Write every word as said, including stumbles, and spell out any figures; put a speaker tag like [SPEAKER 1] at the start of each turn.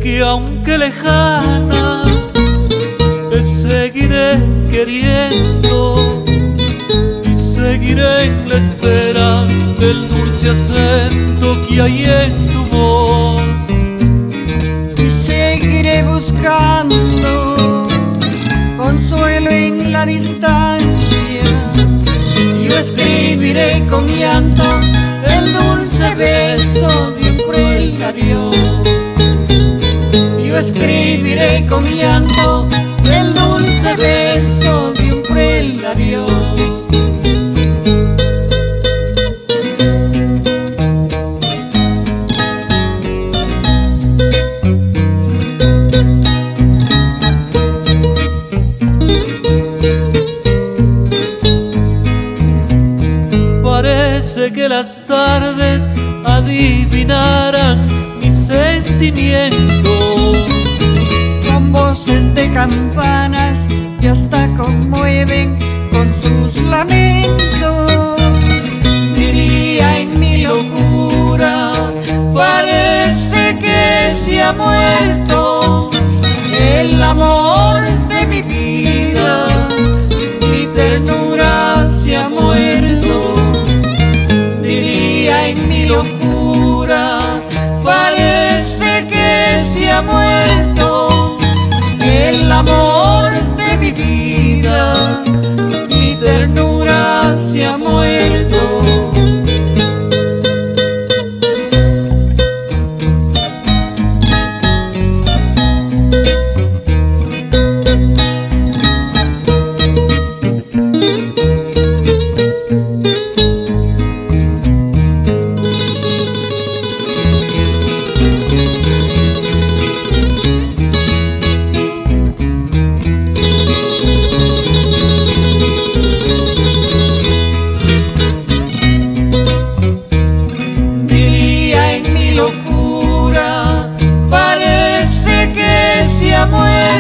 [SPEAKER 1] que aunque lejana te seguiré queriendo y seguiré en la espera del dulce acento que hay en tu voz.
[SPEAKER 2] Y seguiré buscando consuelo en la distancia. Yo escribiré con llanto el dulce beso de un cruel adiós. Yo escribiré con llanto el dulce beso de un cruel adiós.
[SPEAKER 1] Parece que las tardes adivinaran mis sentimientos,
[SPEAKER 2] con voces de campanas que hasta conmueven con sus lamentos. Diría en mi locura, parece que se ha muerto el amor de mi vida, mi ternura se ha muerto. Diría en mi locura, parece que se ha muerto el amor de mi vida, mi ternura se ha muerto. Locura, parece que se ha muerto